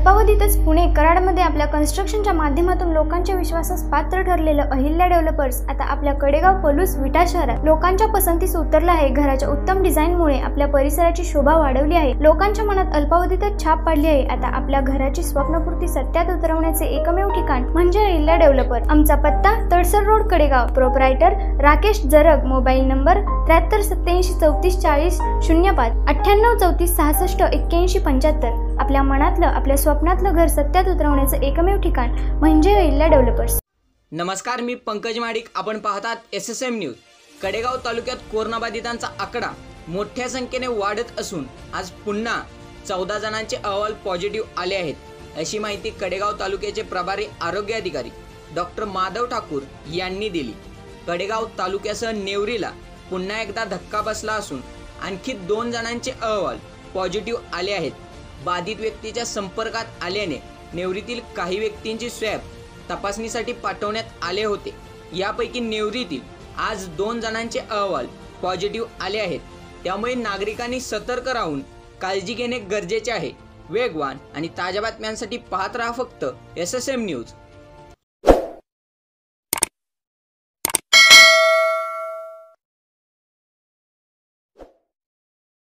अल्पावधीतच पुणे कराडमध्ये आपल्या कन्स्ट्रक्शनच्या माध्यमातून लोकांच्या विश्वासास पात्र ठरलेलं अहिल्या डेव्हलपर्स आता आपल्या कडेगाव पलूस विटा शहरात लोकांच्या पसंतीस उतरलं आहे। घराच्या उत्तम डिझाईनमुळे आपल्या परिसराची शोभा वाढवली आहे। लोकांच्या मनात अल्पावधीतच छाप पाडली आहे। आता आपल्या घराची स्वप्नपूर्ती सत्यात उतरवण्याचे एकमेव ठिकाण म्हणजे अहिल्या डेव्हलपर। आमचा पत्ता Tadsar road Kadegaon. Proprietor Rakesh Jarag. Mobile number 7387344005 9834668175। आपल्या मनातलं आपल्या स्वप्नातलं घर सत्यात उतरवण्याचं एकमेव ठिकाण म्हणजे अहिल्या डेव्हलपर्स। नमस्कार, मी पंकज माडिक। आपण पाहतात SSM न्यूज। कडेगाव तालुक्यात कोरोनाबाधितांचा आकडा मोठ्या संख्येने वाढत असून आज पुन्हा 14 जणांचे अहवाल पॉझिटिव्ह आले आहेत, अशी माहिती कडेगाव तालुक्याचे प्रभारी आरोग्य अधिकारी डॉक्टर माधव ठाकूर यांनी दिली। कडेगाव तालुक्यासह नेवरीला पुन्हा एकदा धक्का बसला असून आणखी 2 जणांचे अहवाल पॉझिटिव्ह आले आहेत। बाधित व्यक्तीच्या संपर्कात आल्याने नेवरीतील काही व्यक्तींची स्वॅब तपासणीसाठी पाठवण्यात आले होते। यापैकी नेवरीतील आज 2 जणांचे अहवाल पॉझिटिव्ह आले आहेत। त्यामुळे नागरिकांनी सतर्क राहून काळजी घेणे गरजेचे आहे। वेगवान आणि ताज्या बातम्यांसाठी पाहत राहा फक्त SSM न्यूज।